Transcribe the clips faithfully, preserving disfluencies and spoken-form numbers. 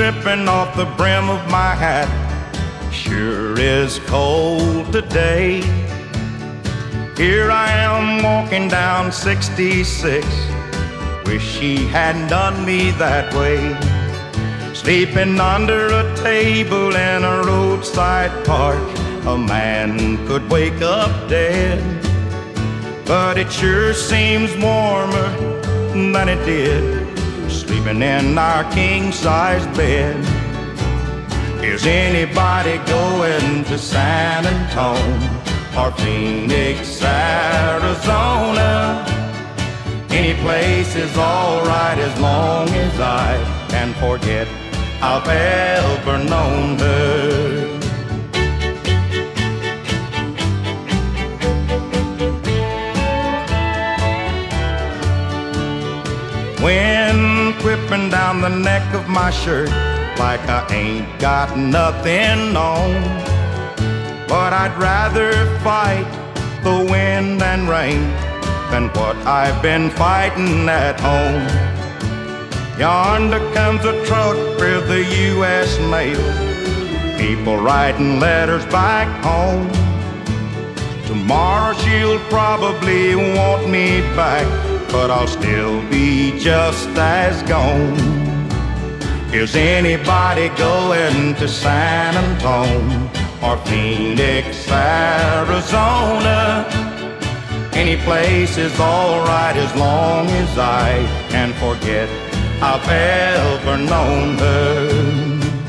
dripping off the brim of my hat. Sure is cold today. Here I am walking down sixty-six. Wish she hadn't done me that way. Sleeping under a table in a roadside park, a man could wake up dead. But it sure seems warmer than it did sleeping in our king-size bed. Is anybody going to San Antonio or Phoenix, Arizona? Any place is all right as long as I can forget I've ever known her. Wind whipping down the neck of my shirt like I ain't got nothing on. But I'd rather fight the wind and rain than what I've been fighting at home. Yonder comes a truck with the U S mail, people writing letters back home. Tomorrow she'll probably want me back, but I'll still be just as gone. Is anybody going to San Antonio or Phoenix, Arizona? Any place is all right as long as I can forget I've ever known her.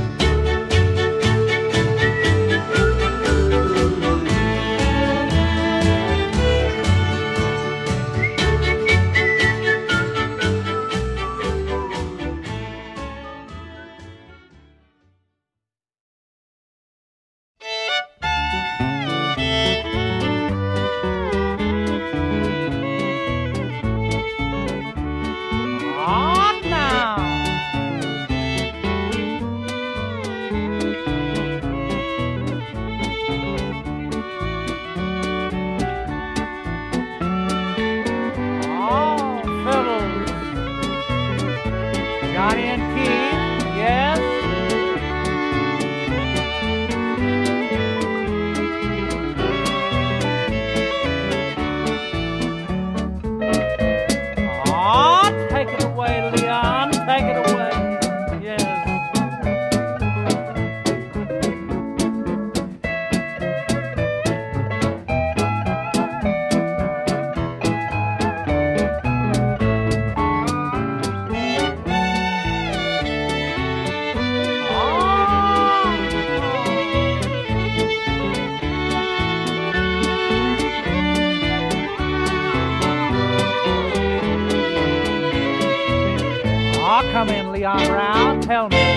Come in, Leon Brown, tell me.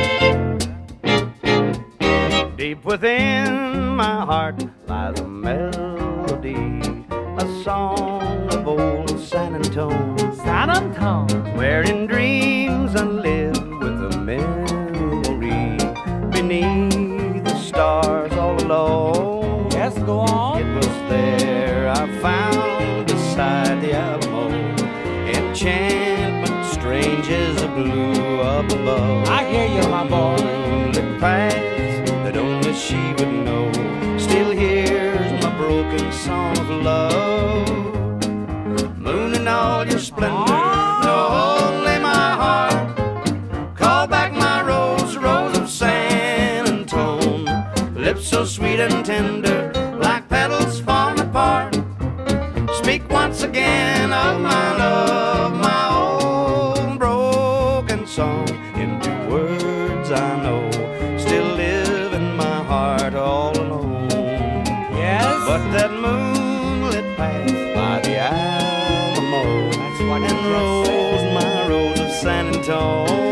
Deep within my heart lies a melody, a song of old San Antonio. San Antonio, where in dreams I live with a memory beneath the stars all alone. Yes, go on. It was there I found beside the Alamo enchantment strange as a blue up above. I hear you, my boy. Moonlit paths that only she would know still hears my broken song of love. Moon in all your splendor, know only my heart. Call back my rose, rose of San Antonio. Lips so sweet and tender, like petals falling apart. Speak once again of my love, my old broken song into words I know still live in my heart all alone. Yes. But that moonlit path by the Alamo, that's what and rose my rose of San Antonio.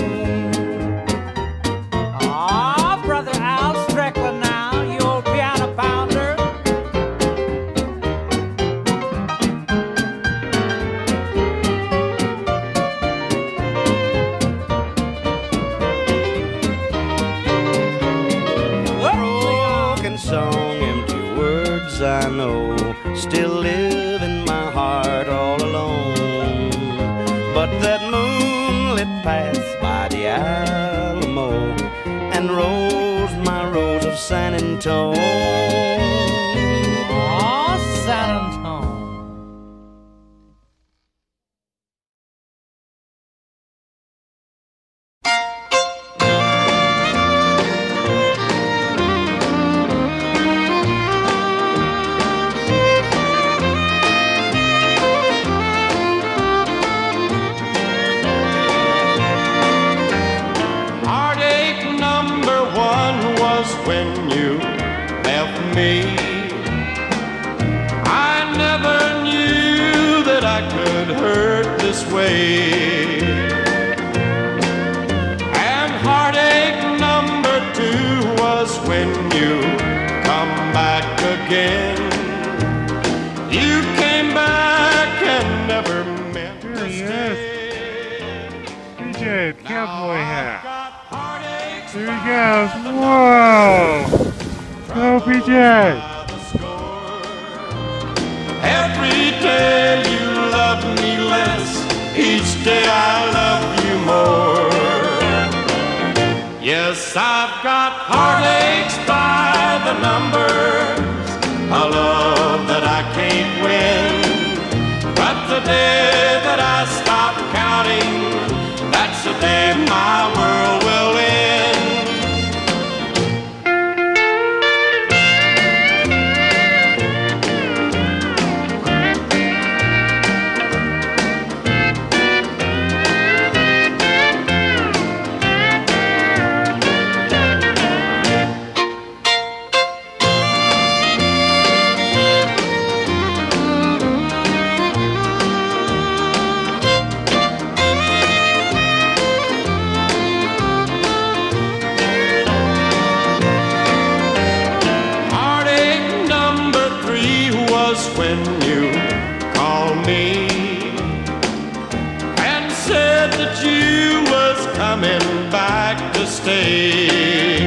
Ah, brother Al Strickland now, you old piano pounder. Song, empty words I know still live in my heart all alone. But that moonlit path by the Alamo San Antone. Oh, San Antone. When you left me, I never knew that I could hurt this way. And heartache number two was when you come back again. You came back and never meant to stay. P J, cowboy hat. There he goes. Whoa! Go, P J! Every day you love me less, each day I love you more. Yes, I've got heartaches by the numbers, a love that I can't win. But the day that I stop counting, that's the day my world will end. When you called me and said that you was coming back to stay,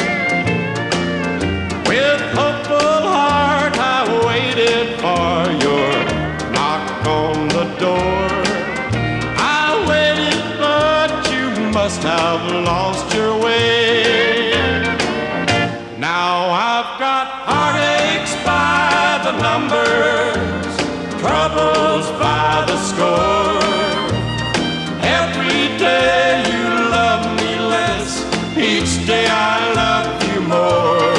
with hopeful heart I waited for your knock on the door. I waited, but you must have lost your way. Now I've got heartaches by the numbers, troubles by the score. Every day you love me less, each day I love you more.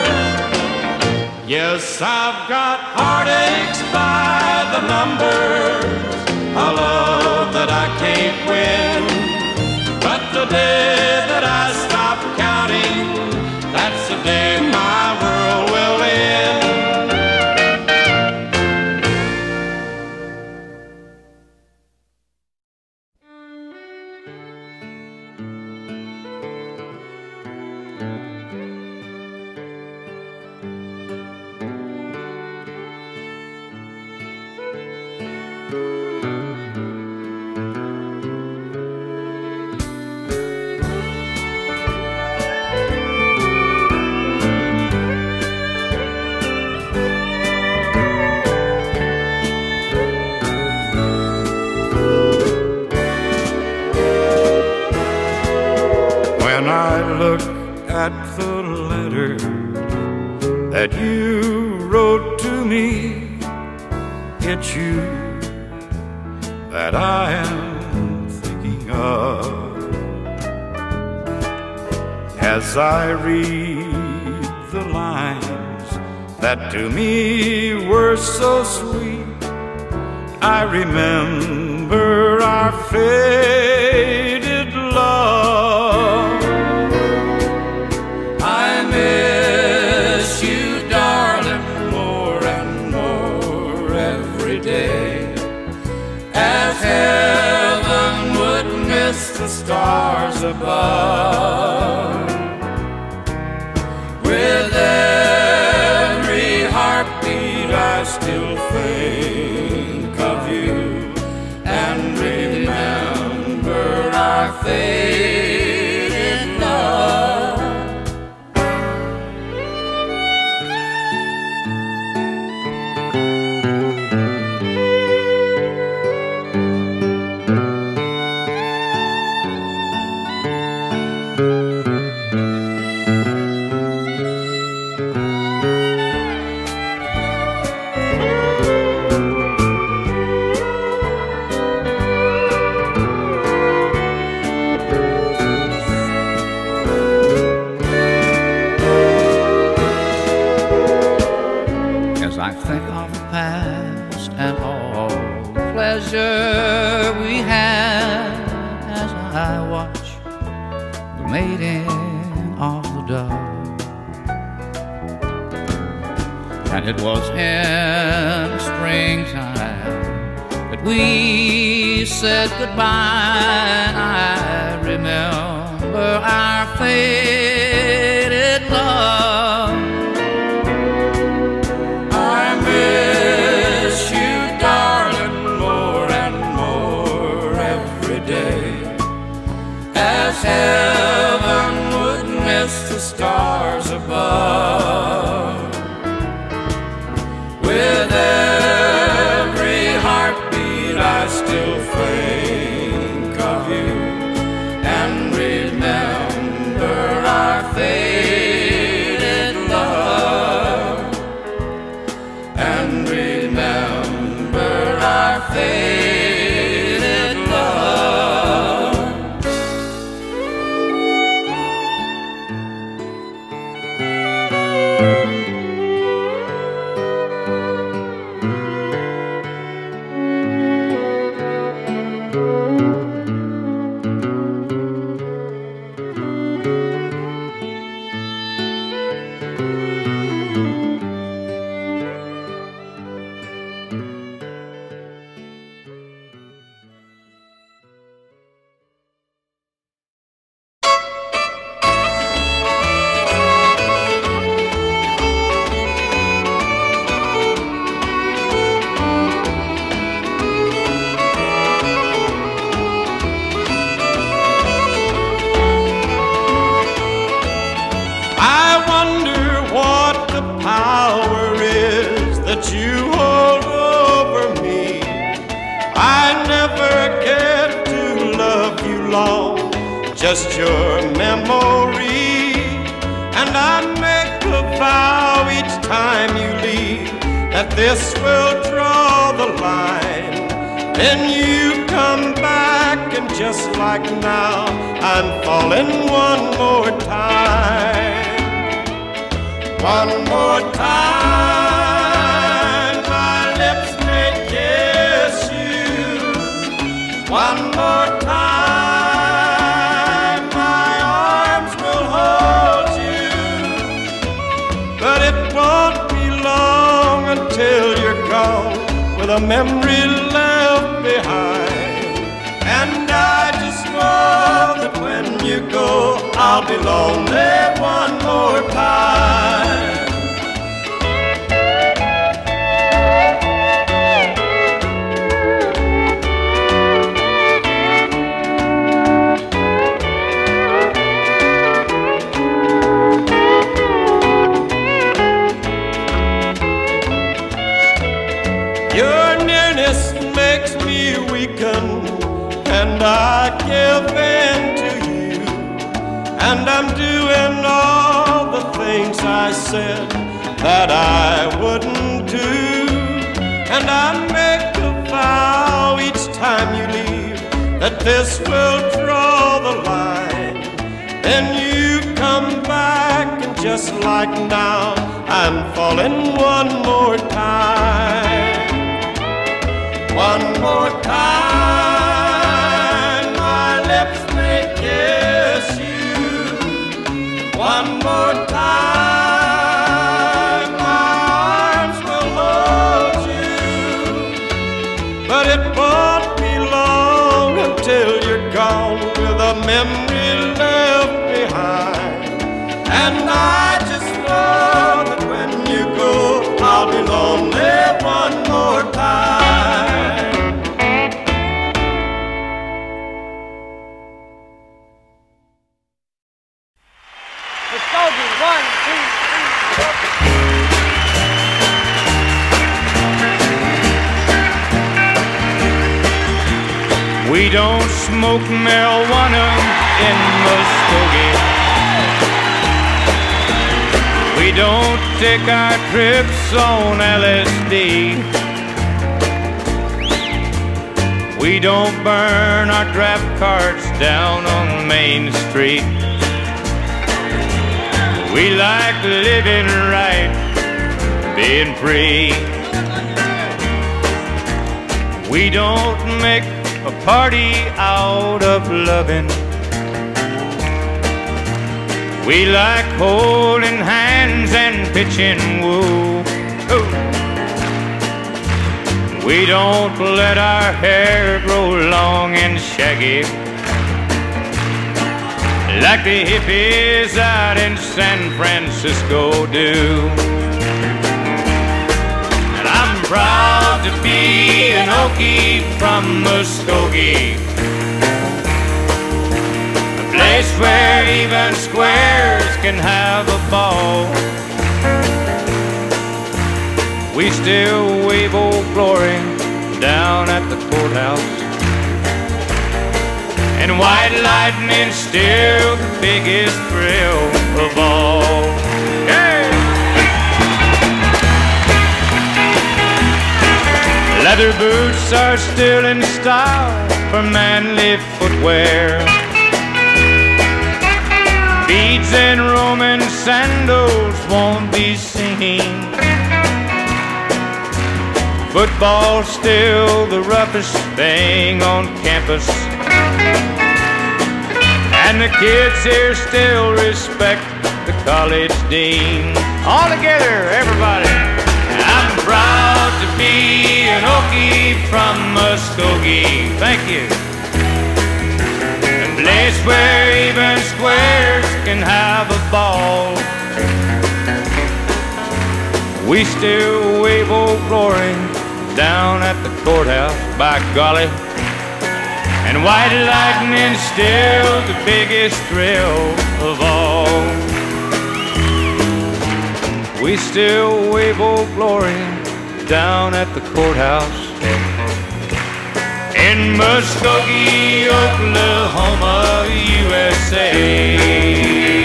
Yes, I've got heartaches by the numbers, a love that I can't win. But the day that I stop counting, that's the day my world will end. When I look at the letter that you wrote to me, it's you that I am thinking of. As I read the lines that to me were so sweet, I remember our faded love. I miss you, darling, more and more every day, as heaven would miss the stars above. With every heartbeat I still think of you and remember our faded love. I think of the past and all the pleasure we had as I watch the mating of the dove. And it was in the springtime that we said goodbye. I remember our faded love. I miss you, darling, more and more every day, as heaven would miss the stars above. With every heartbeat I still think of you and remember our faded love, and remember our faded love. Power is that you hold over me. I never get to love you long, just your memory. And I make a vow each time you leave that this will draw the line. Then you come back and just like now, I'm falling one more time. One more time, my lips may kiss you. One more time, my arms will hold you. But it won't be long until you're gone, with a memory left behind. And I just know that when you go, I'll be lonely one more time. Your nearness makes me weaken, and I give in to you. And I'm doing all the things I said that I wouldn't do. And I make a vow each time you leave that this will draw the line. Then you come back and just like now, I'm falling one more time. One more time, my lips may kiss you. One more time, my arms will hold you. But it won't be long until you're gone, with a memory left behind. And I just know that when you go, I'll be lonely one more time. One, two, three, four. We don't smoke marijuana in Muskogee. We don't take our trips on L S D. We don't burn our draft cards down on Main Street. We like living right being free. We don't make a party out of loving. We like holding hands and pitching woo. Ooh. We don't let our hair grow long and shaggy like the hippies out in San Francisco do. And I'm proud to be an Okie from Muskogee, a place where even squares can have a ball. We still wave Old Glory down at the courthouse, and white lightning's still the biggest thrill of all. Yeah. Leather boots are still in style for manly footwear. Beads and Roman sandals won't be seen. Football's still the roughest thing on campus, and the kids here still respect the college dean. All together, everybody. I'm proud to be an Okie from Muskogee. Thank you. A place where even squares can have a ball. We still wave Old Glory down at the courthouse, by golly. And white lightning's still the biggest thrill of all. We still wave Old Glory down at the courthouse in Muskogee, Oklahoma, U S A.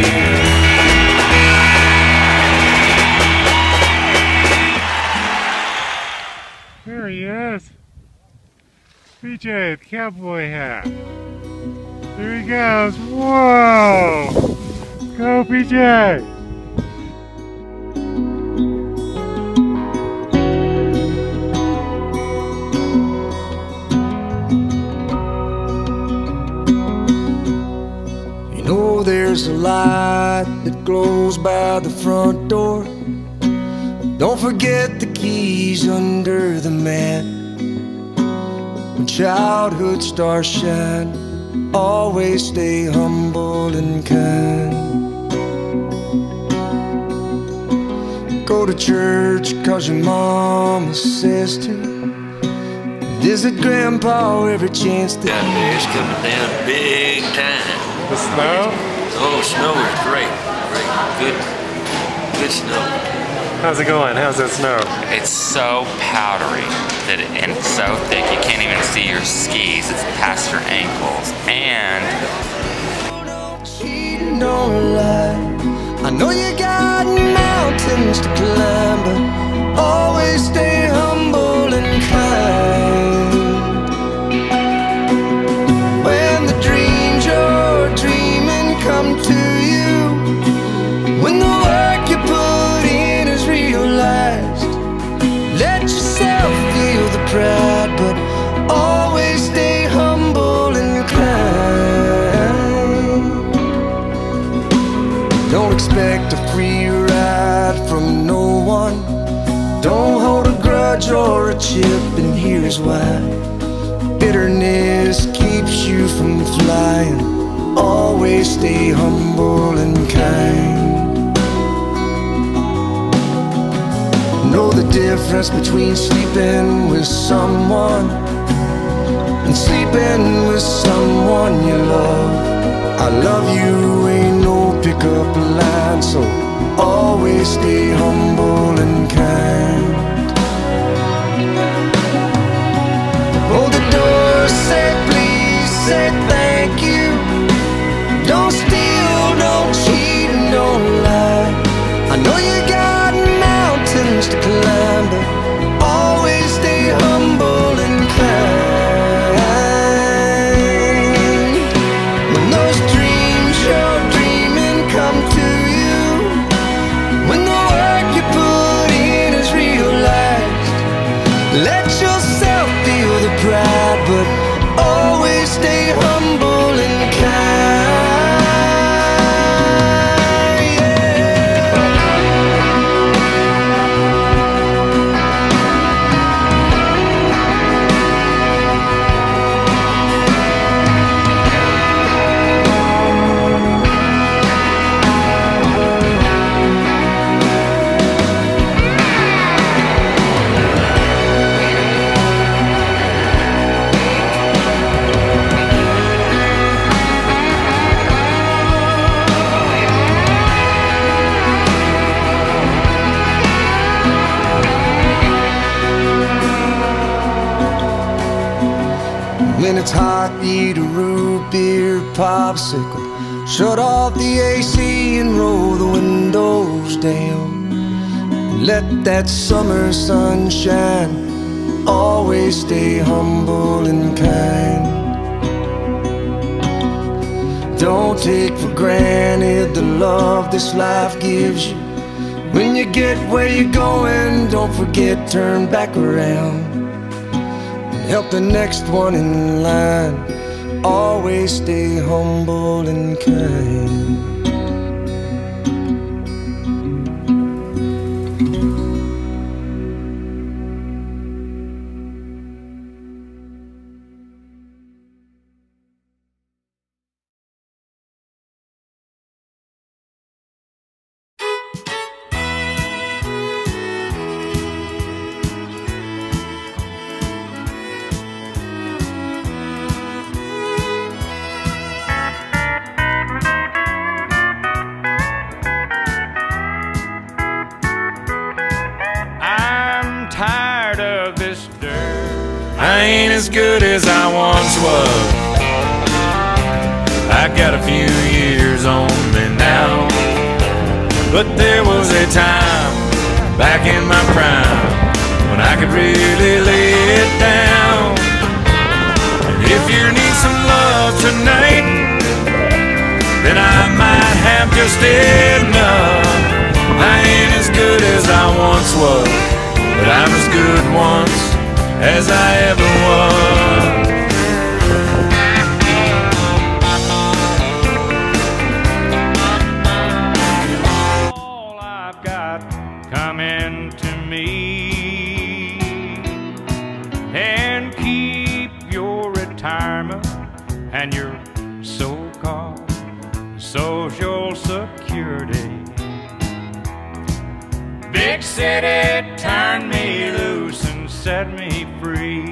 There he is. P J, the cowboy hat. There he goes. Whoa! Go, P J! You know there's a light that glows by the front door. Don't forget the keys under the mat. When childhood stars shine, always stay humble and kind. Go to church cause your mama says to. Visit grandpa every chance that Down it's coming down big time. The snow? Oh, snow is great. Great. Good good snow. How's it going? How's that snow? It's so powdery that it, and it's so thick you can't even see your skis. It's past your ankles. And don't cheat and don't lie. I know you got mountains to climb, but always stay humble and kind. When the dreams you're dreaming come to you, when the work you put in is realized, let yourself feel the pride, but always stay humble and kind. Don't expect a free ride from no one. Don't hold a grudge or a chip, and here's why. Bitterness keeps you from flying. Always stay humble and kind. Know the difference between sleeping with someone and sleeping with someone you love. I love you ain't no pickup line, so always stay humble and kind. Hold the door, say please, say thank you. Don't steal, don't cheat, and don't lie. I know you got mountains to climb, but always stay humble and kind. When those dreams you're dreaming come to you, when the work you put in is When it's hot, eat a root beer popsicle. Shut off the A C and roll the windows down. Let that summer sun shine. Always stay humble and kind. Don't take for granted the love this life gives you. When you get where you're going, don't forget, turn back around and help the next one in line. Always stay humble and kind. I ain't as good as I once was. I got a few years on me now, but there was a time back in my prime when I could really lay it down. And if you need some love tonight, then I might have just enough. I ain't as good as I once was, but I'm as good once as I ever was. All I've got coming to me, and keep your retirement and your so-called Social Security. Big city, turn me loose and set me free.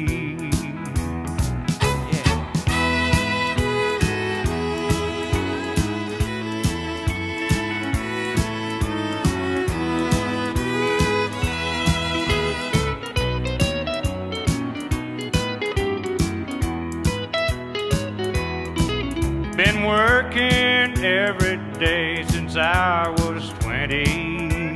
Been working every day since I was twenty.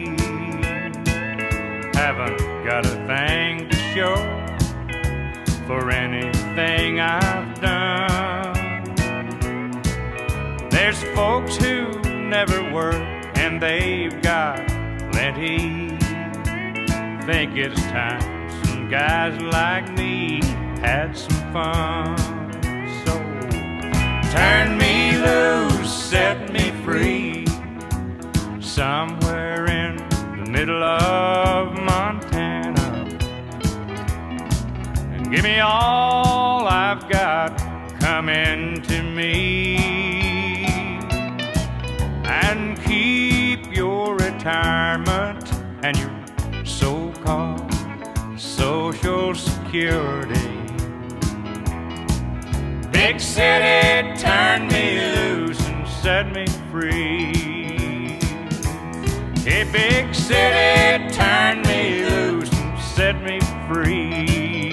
Haven't got a thing to show for anything I've done. There's folks who never work and they've got plenty. Think it's time some guys like me had some fun. So turn me loose, set me free, somewhere in the middle of Montana, and give me all I've got coming to me, and keep your retirement and your so-called Social Security. Big city, turn me loose and set me free. Hey, big city, turn me loose and set me free.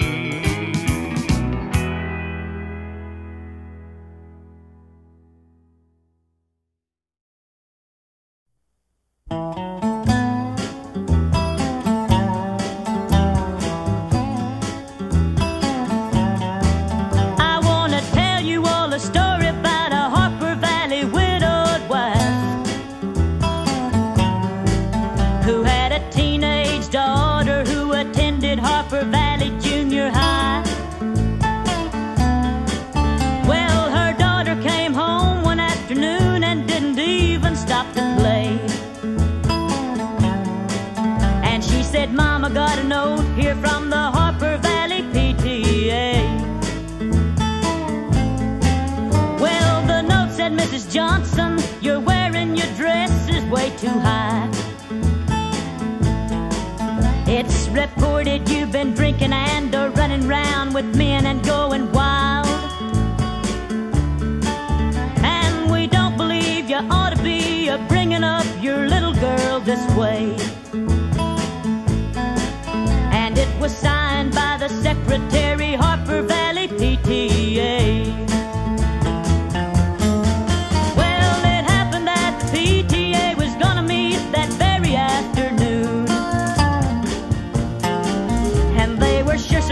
Mama got a note here from the Harper Valley P T A. Well, the note said, Missus Johnson, you're wearing your dress is way too high. It's reported you've been drinking and are running round with men and going wild. And we don't believe you ought to be a bringing up your little girl this way. Was signed by the secretary, Harper Valley P T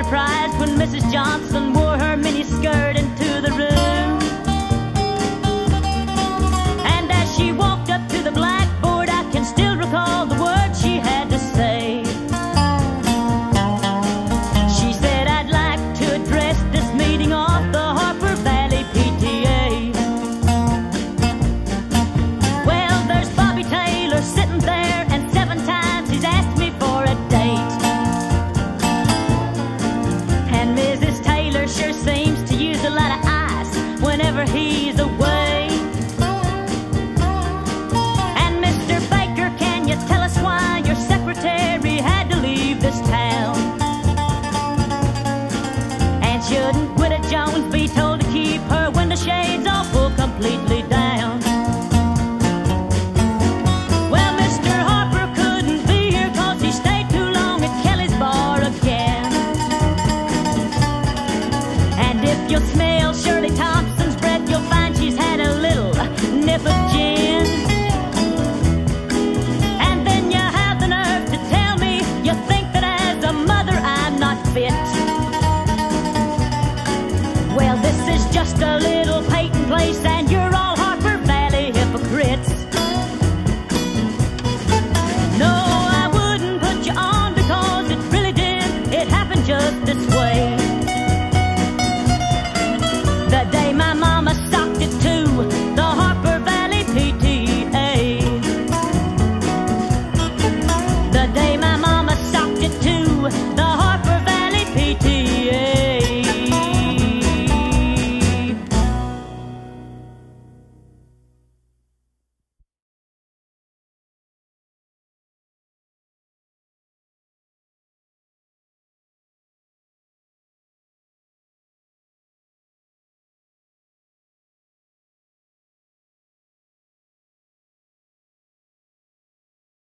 surprised when Missus Johnson